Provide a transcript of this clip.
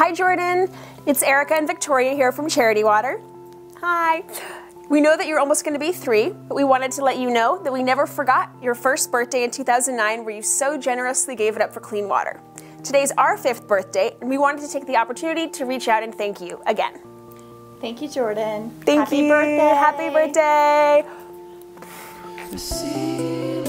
Hi Jordan, it's Erica and Victoria here from Charity Water. Hi. We know that you're almost going to be 3, but we wanted to let you know that we never forgot your first birthday in 2009 where you so generously gave it up for clean water. Today's our 5th birthday, and we wanted to take the opportunity to reach out and thank you again. Thank you, Jordan. Happy birthday. Happy birthday.